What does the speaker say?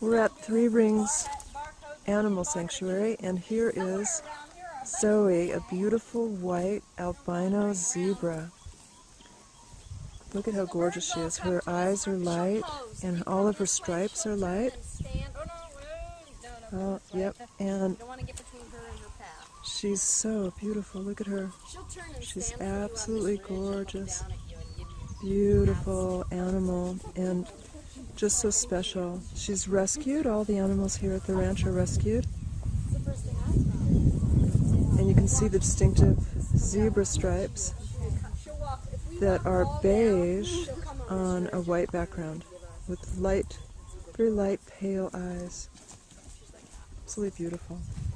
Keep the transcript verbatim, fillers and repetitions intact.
We're at Three Rings Animal Sanctuary, and here is Zoe, a beautiful white albino zebra. Look at how gorgeous she is. Her eyes are light, and all of her stripes are light. Oh, yep, and she's so beautiful. Look at her. She's absolutely gorgeous. Beautiful animal, and just so special. She's rescued. All the animals here at the ranch are rescued. And you can see the distinctive zebra stripes that are beige on a white background with light, very light, pale eyes. Absolutely beautiful.